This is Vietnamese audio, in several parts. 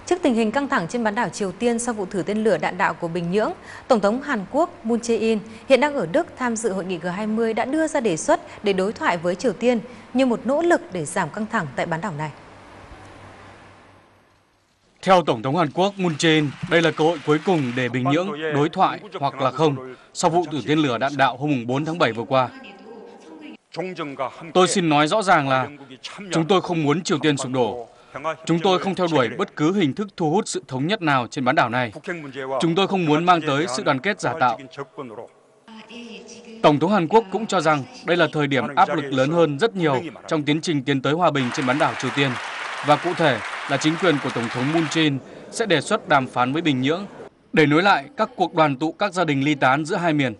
Trước tình hình căng thẳng trên bán đảo Triều Tiên sau vụ thử tên lửa đạn đạo của Bình Nhưỡng, Tổng thống Hàn Quốc Moon Jae-in hiện đang ở Đức tham dự hội nghị G20 đã đưa ra đề xuất để đối thoại với Triều Tiên như một nỗ lực để giảm căng thẳng tại bán đảo này. Theo Tổng thống Hàn Quốc Moon Jae-in, đây là cơ hội cuối cùng để Bình Nhưỡng đối thoại hoặc là không sau vụ thử tên lửa đạn đạo hôm 4 tháng 7 vừa qua. Tôi xin nói rõ ràng là chúng tôi không muốn Triều Tiên sụp đổ. Chúng tôi không theo đuổi bất cứ hình thức thu hút sự thống nhất nào trên bán đảo này. Chúng tôi không muốn mang tới sự đoàn kết giả tạo. Tổng thống Hàn Quốc cũng cho rằng đây là thời điểm áp lực lớn hơn rất nhiều trong tiến trình tiến tới hòa bình trên bán đảo Triều Tiên. Và cụ thể là chính quyền của Tổng thống Moon Jae-in sẽ đề xuất đàm phán với Bình Nhưỡng để nối lại các cuộc đoàn tụ các gia đình ly tán giữa hai miền.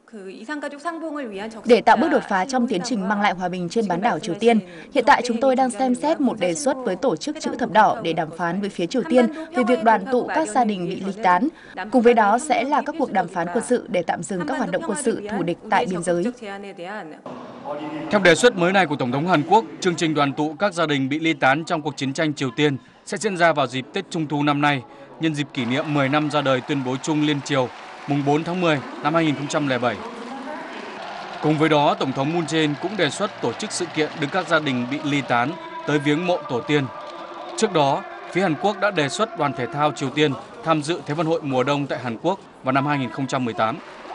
Để tạo bước đột phá trong tiến trình mang lại hòa bình trên bán đảo Triều Tiên, hiện tại chúng tôi đang xem xét một đề xuất với Tổ chức Chữ Thập Đỏ để đàm phán với phía Triều Tiên về việc đoàn tụ các gia đình bị ly tán. Cùng với đó sẽ là các cuộc đàm phán quân sự để tạm dừng các hoạt động quân sự thù địch tại biên giới. Theo đề xuất mới này của Tổng thống Hàn Quốc, chương trình đoàn tụ các gia đình bị ly tán trong cuộc chiến tranh Triều Tiên sẽ diễn ra vào dịp Tết Trung thu năm nay, nhân dịp kỷ niệm 10 năm ra đời tuyên bố chung liên Triều, mùng 4 tháng 10 năm 2007. Cùng với đó, Tổng thống Moon Jae-in cũng đề xuất tổ chức sự kiện đưa các gia đình bị ly tán tới viếng mộ tổ tiên. Trước đó, phía Hàn Quốc đã đề xuất đoàn thể thao Triều Tiên tham dự Thế vận hội mùa đông tại Hàn Quốc vào năm 2018.